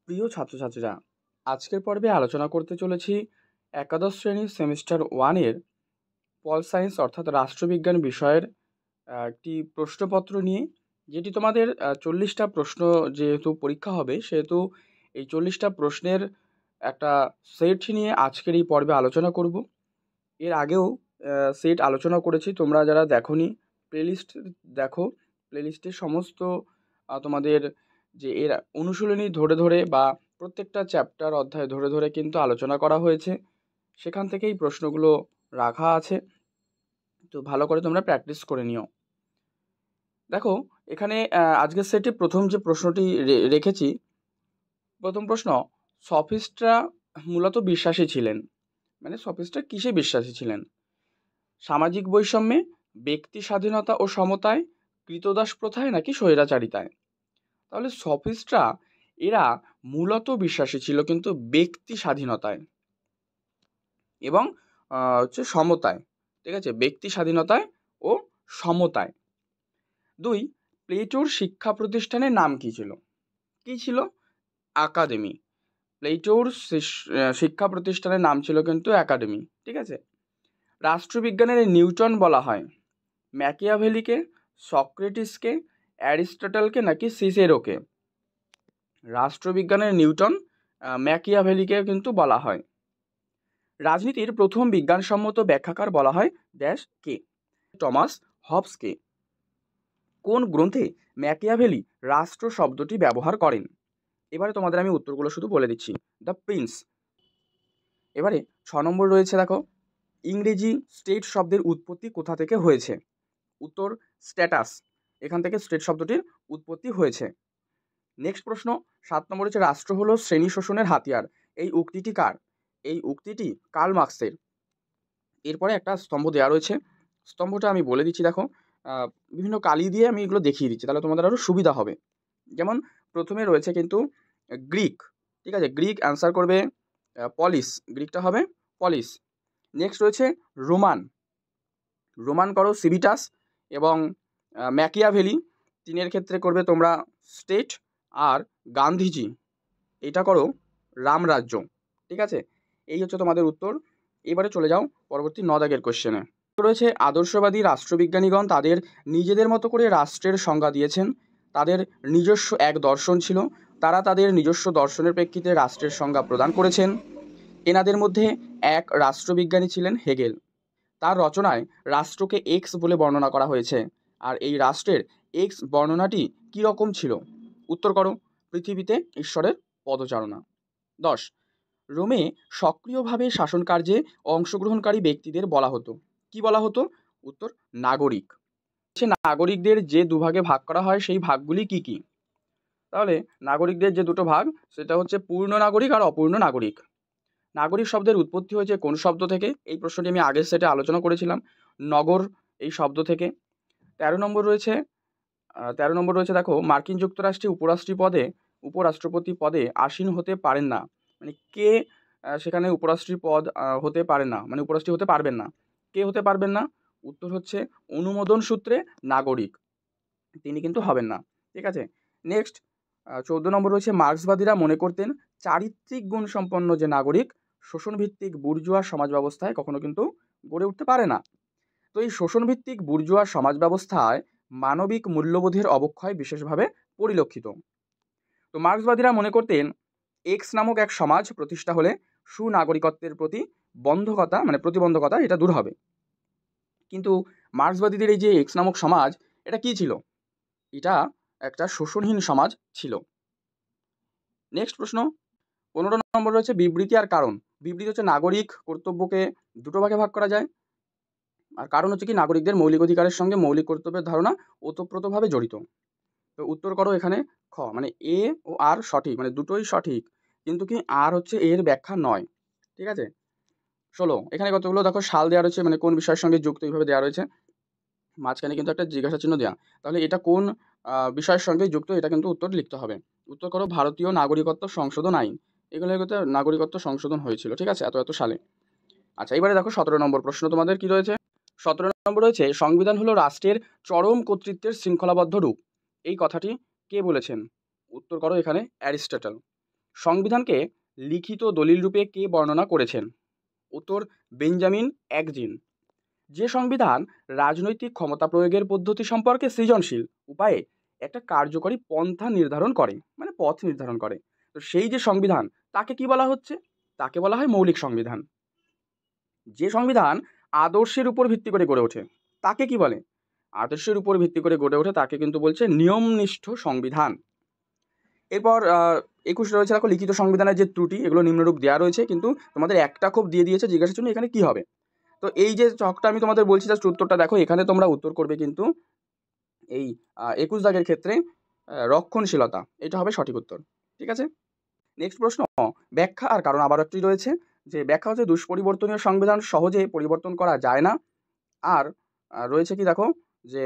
প্রিয় ছাত্রছাত্রীরা, আজকের পর্বে আলোচনা করতে চলেছি একাদশ শ্রেণীর সেমিস্টার ওয়ানের পল সায়েন্স অর্থাৎ রাষ্ট্রবিজ্ঞান বিষয়ের একটি প্রশ্নপত্র নিয়ে, যেটি তোমাদের 40টা প্রশ্ন যেহেতু পরীক্ষা হবে, সেহেতু এই 40টা প্রশ্নের একটা সেট নিয়ে আজকের এই পর্বে আলোচনা করব। এর আগেও সেট আলোচনা করেছি, তোমরা যারা দেখোনি প্লেলিস্ট দেখো। প্লেলিস্টের সমস্ত তোমাদের যে এর অনুশীলনী ধরে ধরে বা প্রত্যেকটা চ্যাপ্টার অধ্যায় ধরে ধরে কিন্তু আলোচনা করা হয়েছে, সেখান থেকেই প্রশ্নগুলো রাখা আছে। তো ভালো করে তোমরা প্র্যাকটিস করে নিও। দেখো এখানে আজকের সেটে প্রথম যে প্রশ্নটি রেখেছি, প্রথম প্রশ্ন, সফিস্টরা মূলত বিশ্বাসী ছিলেন, মানে সফিস্টরা কিসে বিশ্বাসী ছিলেন? সামাজিক বৈষম্যে, ব্যক্তি স্বাধীনতা ও সমতায়, কৃতদাস প্রথায় নাকি স্বৈরাচারিতায়? তাহলে সফিস্টরা এরা মূলত বিশ্বাসী ছিল কিন্তু ব্যক্তি স্বাধীনতায় এবং হচ্ছে সমতায়। ঠিক আছে, ব্যক্তি স্বাধীনতায় ও সমতায়। 2, প্লেটোর শিক্ষা প্রতিষ্ঠানের নাম কি ছিল? কি ছিল? একাডেমি। প্লেটোর শিক্ষা প্রতিষ্ঠানের নাম ছিল কিন্তু একাডেমি। ঠিক আছে। রাষ্ট্রবিজ্ঞানের নিউটন বলা হয় ম্যাকিয়াভেলিকে, সক্রেটিসকে, অ্যারিস্টটলকে নাকি সিসেরোকে? রাষ্ট্রবিজ্ঞানের নিউটন, ম্যাকিয়াভেলিকে কিন্তু বলা হয়। রাজনীতির প্রথম বিজ্ঞানসম্মত ব্যাখ্যাকার বলা হয় ড্যাশ কে? টমাস হবসকে। কোন গ্রন্থে ম্যাকিয়াভেলি রাষ্ট্র শব্দটি ব্যবহার করেন? এবারে তোমাদের আমি উত্তরগুলো শুধু বলে দিচ্ছি। The prince. এবারে 6 নম্বর রয়েছে, দেখো, ইংরেজি স্টেট শব্দের উৎপত্তি কোথা থেকে হয়েছে? উত্তর স্ট্যাটাস, এখান থেকে স্টেট শব্দটির উৎপত্তি হয়েছে। নেক্সট প্রশ্ন 7 নম্বর হচ্ছে, রাষ্ট্র হলো শ্রেণী শোষণের হাতিয়ার, এই উক্তিটি কার? এই উক্তিটি কার্ল মার্ক্সের। এরপরে একটা স্তম্ভ দেওয়া রয়েছে, স্তম্ভটা আমি বলে দিচ্ছি। দেখো বিভিন্ন কালি দিয়ে আমি এগুলো দেখিয়ে দিচ্ছি, তাহলে তোমাদের আরও সুবিধা হবে। যেমন প্রথমে রয়েছে কিন্তু গ্রিক। ঠিক আছে, গ্রিক অ্যান্সার করবে পলিস, গ্রিকটা হবে পলিস। নেক্সট রয়েছে রোমান, রোমান করো সিভিটাস, এবং ম্যাকিয়াভেলি তিনের ক্ষেত্রে করবে তোমরা স্টেট, আর গান্ধীজি এটা করো রামরাজ্য। ঠিক আছে, এই হচ্ছে তোমাদের উত্তর। এবারে চলে যাও পরবর্তী 9 দাগের কোশ্চেনে। রয়েছে আদর্শবাদী রাষ্ট্রবিজ্ঞানীগণ তাদের নিজেদের মতো করে রাষ্ট্রের সংজ্ঞা দিয়েছেন, তাদের নিজস্ব এক দর্শন ছিল, তারা তাদের নিজস্ব দর্শনের প্রেক্ষিতে রাষ্ট্রের সংজ্ঞা প্রদান করেছেন। এনাদের মধ্যে এক রাষ্ট্রবিজ্ঞানী ছিলেন হেগেল। তার রচনায় রাষ্ট্রকে এক্স বলে বর্ণনা করা হয়েছে, আর এই রাষ্ট্রের এক্স বর্ণনাটি কী রকম ছিল? উত্তর করো পৃথিবীতে ঈশ্বরের পদচারণা। 10, রোমে সক্রিয়ভাবে শাসনকার্যে অংশগ্রহণকারী ব্যক্তিদের বলা হতো, কি বলা হতো? উত্তর নাগরিক। নাগরিকদের যে দুভাগে ভাগ করা হয় সেই ভাগগুলি কি কি? তাহলে নাগরিকদের যে দুটো ভাগ, সেটা হচ্ছে পূর্ণ নাগরিক আর অপূর্ণ নাগরিক। নাগরিক শব্দের উৎপত্তি হয়েছে কোন শব্দ থেকে? এই প্রশ্নটি আমি আগের সেটে আলোচনা করেছিলাম, নগর এই শব্দ থেকে। 13 নম্বর রয়েছে, 13 নম্বর রয়েছে, দেখো, মার্কিন যুক্তরাষ্ট্রে উপরাষ্ট্রপতি পদে আসীন হতে পারেন না, মানে কে সেখানে উপরাষ্ট্রপতি পদ হতে পারে না, মানে উপরাষ্ট্রপতি হতে পারবেন না। কে হতে পারবেন না? উত্তর হচ্ছে অনুমোদন সূত্রে নাগরিক, তিনি কিন্তু হবেন না। ঠিক আছে। নেক্সট 14 নম্বর রয়েছে, মার্ক্সবাদীরা মনে করতেন চারিত্রিক গুণ সম্পন্ন যে নাগরিক শোষণভিত্তিক বুর্জোয়া সমাজ ব্যবস্থায় কখনো কিন্তু গড়ে উঠতে পারে না। তো এই শোষণভিত্তিক বুর্জোয়া সমাজ ব্যবস্থায় মানবিক মূল্যবোধের অবক্ষয় বিশেষভাবে পরিলক্ষিত। তো মার্ক্সবাদীরা মনে করতেন এক্স নামক এক সমাজ প্রতিষ্ঠা হলে সুনাগরিকত্বের প্রতি প্রতিবন্ধকতা এটা দূর হবে। কিন্তু মার্ক্সবাদীদের এই যে এক্স নামক সমাজ, এটা কি ছিল? এটা একটা শোষণহীন সমাজ ছিল। নেক্সট প্রশ্ন 15 নম্বর রয়েছে, বিবৃতি আর কারণ। বিবৃতি হচ্ছে নাগরিক কর্তব্যকে দুটো ভাগে ভাগ করা যায়, আর কারণ হচ্ছে কি নাগরিকদের মৌলিক অধিকারের সঙ্গে মৌলিক কর্তব্যের ধারণা ওতপ্রোতভাবে জড়িত। তো উত্তর করো এখানে খ, মানে এ ও আর সঠিক, মানে দুটোই সঠিক, কিন্তু কি আর হচ্ছে এর ব্যাখ্যা নয়। ঠিক আছে। 16, এখানে কতগুলো দেখো সাল দেওয়া রয়েছে, মানে কোন বিষয়ের সঙ্গে যুক্ত এইভাবে দেওয়া রয়েছে, মাঝখানে কিন্তু একটা জিজ্ঞাসা চিহ্ন দেওয়া, তাহলে এটা কোন বিষয়ের সঙ্গে যুক্ত, এটা কিন্তু উত্তর লিখতে হবে। উত্তর করো ভারতীয় নাগরিকত্ব সংশোধন আইন, এগুলো কিন্তু নাগরিকত্ব সংশোধন হয়েছিল, ঠিক আছে, এত সালে। আচ্ছা, এবারে দেখো 17 নম্বর প্রশ্ন তোমাদের কি রয়েছে। 17 নম্বর রয়েছে, সংবিধান হলো রাষ্ট্রের চরম কর্তৃত্বের শৃঙ্খলাবদ্ধ রূপ, এই কথাটি কে বলেছেন? উত্তর করো এখানে অ্যারিস্টটল। সংবিধানকে লিখিত দলিল রূপে কে বর্ণনা করেছেন? উত্তর বেঞ্জামিন একজিন। যে সংবিধান রাজনৈতিক ক্ষমতা প্রয়োগের পদ্ধতি সম্পর্কে সৃজনশীল উপায়ে একটা কার্যকরী পন্থা নির্ধারণ করে, মানে পথ নির্ধারণ করে, তো সেই যে সংবিধান তাকে কি বলা হচ্ছে? তাকে বলা হয় মৌলিক সংবিধান। যে সংবিধান আদর্শের উপর ভিত্তি করে গড়ে ওঠে তাকে কি বলে? আদর্শের উপর ভিত্তি করে গড়ে ওঠে তাকে কিন্তু বলছে নিয়মনিষ্ঠ সংবিধান। এরপর 21 রয়েছে দেখো লিখিত সংবিধানের যে ত্রুটি, এগুলো নিম্নরূপ দেওয়া রয়েছে, কিন্তু তোমাদের একটা খুব দিয়ে দিয়েছে জিজ্ঞাসার জন্য, এখানে কি হবে? তো এই যে ছকটা আমি তোমাদের বলছি জাস্ট উত্তরটা দেখো, এখানে তোমরা উত্তর করবে কিন্তু এই 21 দাগের ক্ষেত্রে রক্ষণশীলতা, এটা হবে সঠিক উত্তর। ঠিক আছে, নেক্সট প্রশ্ন, ব্যাখ্যা আর কারণ আবার একটি রয়েছে, যে ব্যাখ্যা হচ্ছে দুষ্পরিবর্তনীয় সংবিধান সহজে পরিবর্তন করা যায় না। আর রয়েছে কি দেখো, যে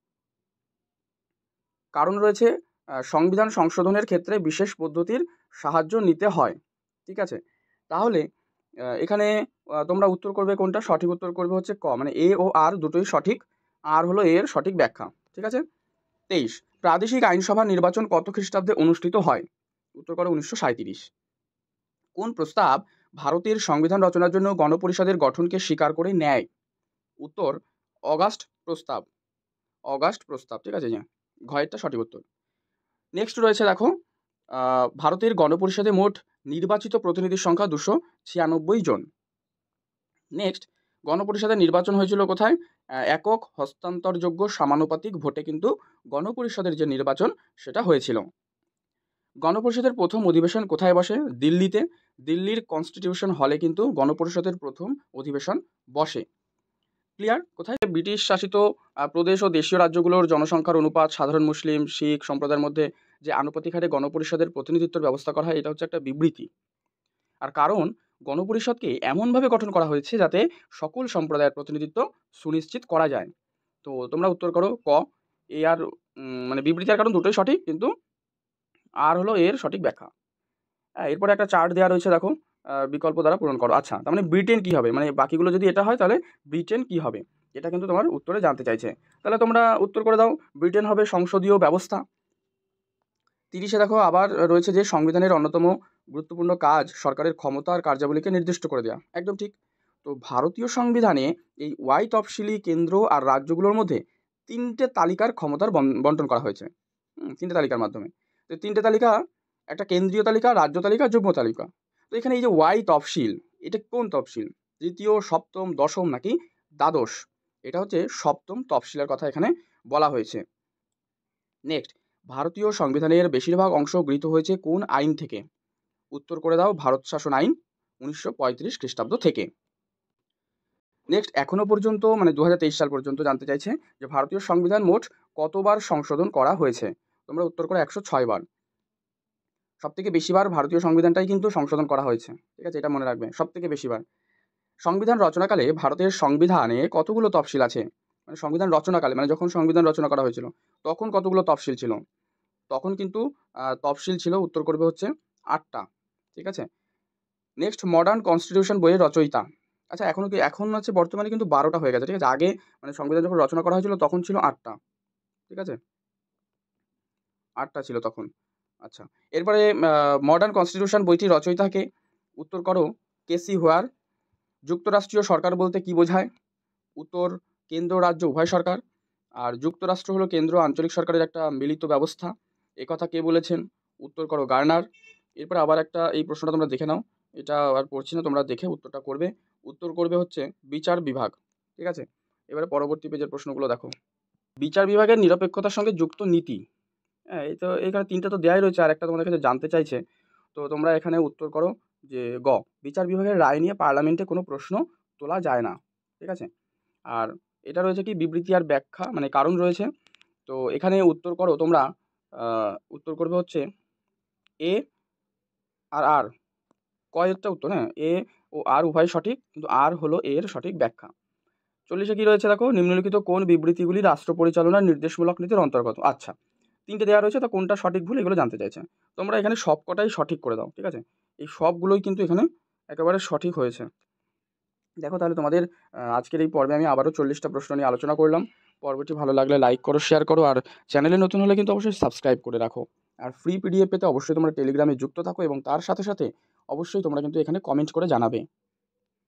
কারণ রয়েছে সংবিধান সংশোধনের ক্ষেত্রে বিশেষ পদ্ধতির সাহায্য নিতে হয়। ঠিক আছে, তাহলে এখানে তোমরা উত্তর করবে কোনটা? সঠিক উত্তর করবে হচ্ছে ক, মানে এ ও আর দুটোই সঠিক, আর হলো এর সঠিক ব্যাখ্যা। ঠিক আছে, 23 প্রাদেশিক আইনসভা নির্বাচন কত খ্রিস্টাব্দে অনুষ্ঠিত হয়? উত্তর করো 1937। কোন প্রস্তাব ভারতের সংবিধান রচনার জন্য গণপরিষদের গঠনকে স্বীকার করে নেয়? উত্তর অগাস্ট প্রস্তাব। অগাস্ট প্রস্তাব। ঠিক আছে, ঘয়েরটা সঠিক উত্তর। নেক্সট রয়েছে দেখো, ভারতের গণপরিষদে মোট নির্বাচিত প্রতিনিধির সংখ্যা 296 জন। নেক্সট, গণপরিষদের নির্বাচন হয়েছিল কোথায়? একক হস্তান্তরযোগ্য সমানুপাতিক ভোটে কিন্তু গণপরিষদের যে নির্বাচন সেটা হয়েছিল। গণপরিষদের প্রথম অধিবেশন কোথায় বসে? দিল্লিতে। দিল্লির কনস্টিটিউশন হলে কিন্তু গণপরিষদের প্রথম অধিবেশন বসে। ক্লিয়ার? কোথায়? ব্রিটিশ শাসিত প্রদেশ ও দেশীয় রাজ্যগুলোর জনসংখ্যার অনুপাত, সাধারণ মুসলিম শিখ সম্প্রদায়ের মধ্যে যে আনুপাতিক হারে গণপরিষদের প্রতিনিধিত্বের ব্যবস্থা করা হয়, এটা হচ্ছে একটা বিবৃতি। আর কারণ গণপরিষদকে এমনভাবে গঠন করা হয়েছে যাতে সকল সম্প্রদায়ের প্রতিনিধিত্ব সুনিশ্চিত করা যায়। তো তোমরা উত্তর করো ক, এ আর মানে বিবৃতি আর কারণ দুটোই সঠিক, কিন্তু আর হলো এর সঠিক ব্যাখ্যা। এরপরে একটা চার্ট দেওয়া রয়েছে দেখো, বিকল্প দ্বারা পূরণ করো। আচ্ছা, তার মানে ব্রিটেন কী হবে, মানে বাকিগুলো যদি এটা হয় তাহলে ব্রিটেন কী হবে, এটা কিন্তু তোমার উত্তরে জানতে চাইছে। তাহলে তোমরা উত্তর করে দাও, ব্রিটেন হবে সংসদীয় ব্যবস্থা। 30 দেখো আবার রয়েছে যে সংবিধানের অন্যতম গুরুত্বপূর্ণ কাজ সরকারের ক্ষমতা আর কার্যাবলীকে নির্দিষ্ট করে দেওয়া। একদম ঠিক। তো ভারতীয় সংবিধানে এই ওয়াই তফসিলি কেন্দ্র আর রাজ্যগুলোর মধ্যে 3টে তালিকার ক্ষমতার বন্টন করা হয়েছে। 3টে তালিকার মাধ্যমে। তো 3টে তালিকা, একটা কেন্দ্রীয় তালিকা, রাজ্য তালিকা, যুগ্ম তালিকা। তো এখানে এই যে ওয়াই তফসিল, এটা কোন তফসিল? তৃতীয়, সপ্তম, দশম নাকি দ্বাদশ? এটা হচ্ছে সপ্তম তফসিলের কথা এখানে বলা হয়েছে। নেক্সট, ভারতীয় সংবিধানের বেশিরভাগ অংশ গৃহীত হয়েছে কোন আইন থেকে? উত্তর করে দাও ভারত শাসন আইন 1935 খ্রিস্টাব্দ থেকে। নেক্সট, এখনো পর্যন্ত মানে 2023 সাল পর্যন্ত জানতে চাইছে যে ভারতীয় সংবিধান মোট কতবার সংশোধন করা হয়েছে? তোমরা উত্তর করো 106 বার। সবথেকে বেশিবার ভারতীয় সংবিধানটাই কিন্তু সংশোধন করা হয়েছে। ঠিক আছে, এটা মনে রাখবে, সবথেকে বেশিবার। সংবিধান রচনাকালে ভারতের সংবিধানে কতগুলো তফসিল আছে? মানে সংবিধান রচনাকালে, মানে যখন সংবিধান রচনা করা হয়েছিল তখন কতগুলো তফসিল ছিল? তখন কিন্তু তফসিল ছিল, উত্তর করবে হচ্ছে 8টা। ঠিক আছে, নেক্সট, মডার্ন কনস্টিটিউশন বইয়ের রচয়িতা। আচ্ছা, এখন হচ্ছে বর্তমানে কিন্তু 12টা হয়ে গেছে। ঠিক আছে, আগে মানে সংবিধান যখন রচনা করা হয়েছিল তখন ছিল 8টা। ঠিক আছে, 8টা ছিল তখন। আচ্ছা, এরপরে মডার্ন কনস্টিটিউশন বইটির রচয়িতাকে? উত্তর করো কেসি হোয়ার। যুক্তরাষ্ট্রীয় সরকার বলতে কি বোঝায়? উত্তর কেন্দ্র রাজ্য উভয় সরকার। আর যুক্তরাষ্ট্র হলো কেন্দ্র আঞ্চলিক সরকারের একটা মিলিত ব্যবস্থা, কথা কে বলেছেন? উত্তর করো গার্নার। এরপর আবার একটা এই প্রশ্নটা তোমরা দেখে নাও, এটা আর পড়ছি না, তোমরা দেখে উত্তরটা করবে। উত্তর করবে হচ্ছে বিচার বিভাগ। ঠিক আছে, এবারে পরবর্তী পেজের প্রশ্নগুলো দেখো। বিচার বিভাগের নিরপেক্ষতার সঙ্গে যুক্ত নীতি। হ্যাঁ, এই তো এখানে 3টা তো দেওয়াই রয়েছে, আর একটা তোমাদের কাছে জানতে চাইছে। তো তোমরা এখানে উত্তর করো যে গ, বিচার বিভাগের রায় নিয়ে পার্লামেন্টে কোনো প্রশ্ন তোলা যায় না। ঠিক আছে, আর এটা রয়েছে কি বিবৃতি আর ব্যাখ্যা, মানে কারণ রয়েছে। তো এখানে উত্তর করো তোমরা, উত্তর করবে হচ্ছে এ আর আর। কয়েকটা উত্তর, হ্যাঁ, এ ও আর উভয় সঠিক, কিন্তু আর হলো এর সঠিক ব্যাখ্যা। 40 কি রয়েছে দেখো, নিম্নলিখিত কোন বিবৃতিগুলি রাষ্ট্র পরিচালনার নির্দেশমূলক নীতির অন্তর্গত? আচ্ছা, 3টে দেওয়া রয়েছে, তো কোনটা সঠিক ভুল এগুলো জানতে চাইছে। তোমরা এখানে সবকটাই সঠিক করে দাও। ঠিক আছে, এই সবগুলোই কিন্তু এখানে একেবারে সঠিক হয়েছে। দেখো তাহলে তোমাদের আজকের এই পর্বে আমি আবারও 40টা প্রশ্ন নিয়ে আলোচনা করলাম। পর্বটি ভালো লাগলে লাইক করো, শেয়ার করো, আর চ্যানেলে নতুন হলে কিন্তু অবশ্যই সাবস্ক্রাইব করে রাখো। আর ফ্রি পিডিএফ পেতে অবশ্যই তোমরা টেলিগ্রামে যুক্ত থাকো এবং তার সাথে সাথে অবশ্যই তোমরা কিন্তু এখানে কমেন্ট করে জানাবে।